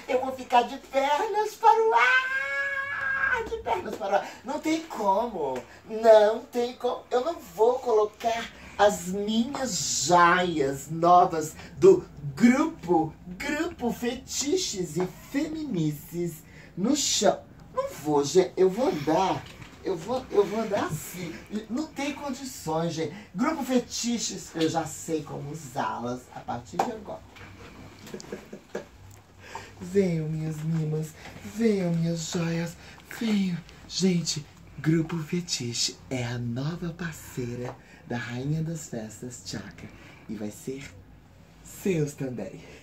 Eu vou ficar de pernas para o ar, de pernas para o ar. Não tem como, não tem como. Eu não vou colocar as minhas joias novas do grupo Fetiches e Feminices no chão. Não vou, gente. Eu vou andar assim. Não tem condições, gente. Grupo Fetiches, eu já sei como usá-las a partir de agora. Venham, minhas mimas. Venham, minhas joias. Venham. Gente, Grupo Fetiche é a nova parceira da Rainha das Festas, Tchaka. E vai ser seus também.